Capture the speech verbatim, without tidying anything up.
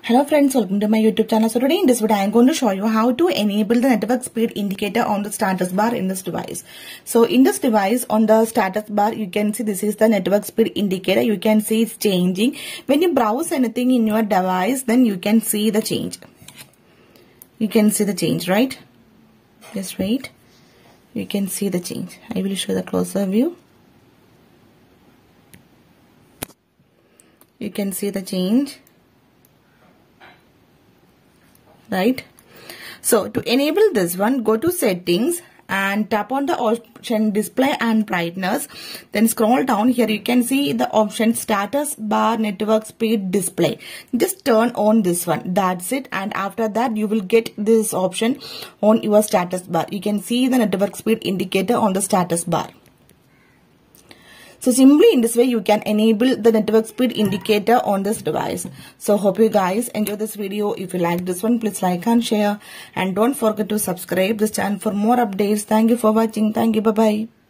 Hello friends, welcome to my YouTube channel. So today in this video I am going to show you how to enable the network speed indicator on the status bar in this device. So in this device on the status bar you can see this is the network speed indicator. You can see it's changing. When you browse anything in your device then you can see the change. You can see the change, right? Just wait. You can see the change. I will show the closer view. You can see the change. Right, so to enable this one, go to settings and tap on the option display and brightness, then scroll down. Here you can see the option status bar network speed display. Just turn on this one, that's it, and after that you will get this option on your status bar. You can see the network speed indicator on the status bar. So simply in this way you can enable the network speed indicator on this device. So hope you guys enjoy this video. If you like this one, please like and share, and don't forget to subscribe this channel for more updates. Thank you for watching. Thank you. Bye bye.